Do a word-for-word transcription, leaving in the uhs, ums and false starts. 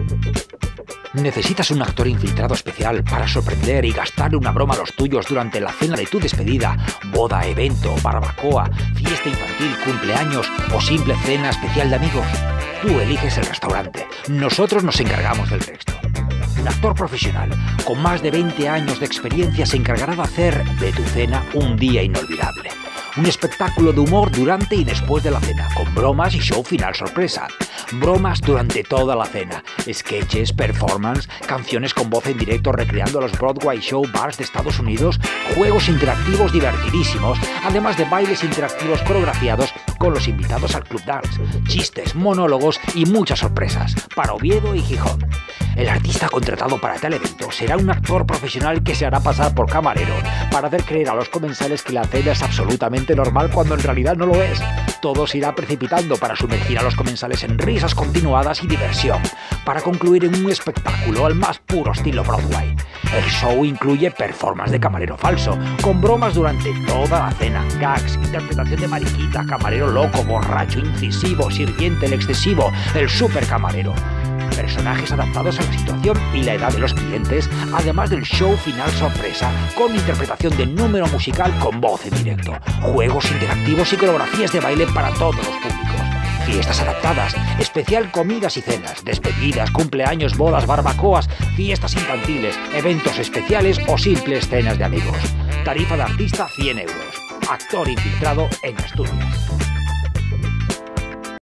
¿Necesitas un actor infiltrado especial para sorprender y gastarle una broma a los tuyos durante la cena de tu despedida, boda, evento, barbacoa, fiesta infantil, cumpleaños o simple cena especial de amigos? Tú eliges el restaurante. Nosotros nos encargamos del resto. Un actor profesional con más de veinte años de experiencia se encargará de hacer de tu cena un día inolvidable. Un espectáculo de humor durante y después de la cena, con bromas y show final sorpresa. Bromas durante toda la cena, sketches, performance, canciones con voz en directo recreando los Broadway Show Bars de Estados Unidos, juegos interactivos divertidísimos, además de bailes interactivos coreografiados con los invitados al Club Dance, chistes, monólogos y muchas sorpresas para Oviedo y Gijón. El artista contratado para tal evento será un actor profesional que se hará pasar por camarero para hacer creer a los comensales que la cena es absolutamente normal cuando en realidad no lo es. Todo se irá precipitando para sumergir a los comensales en risas continuadas y diversión, para concluir en un espectáculo al más puro estilo Broadway. El show incluye performance de camarero falso, con bromas durante toda la cena, gags, interpretación de mariquita, camarero loco, borracho, incisivo, sirviente, el excesivo, el super camarero. Personajes adaptados a la situación y la edad de los clientes, además del show final sorpresa con interpretación de número musical con voz en directo, juegos interactivos y coreografías de baile para todos los públicos, fiestas adaptadas, especial comidas y cenas, despedidas, cumpleaños, bodas, barbacoas, fiestas infantiles, eventos especiales o simples cenas de amigos. Tarifa de artista cien euros. Actor infiltrado en Asturias.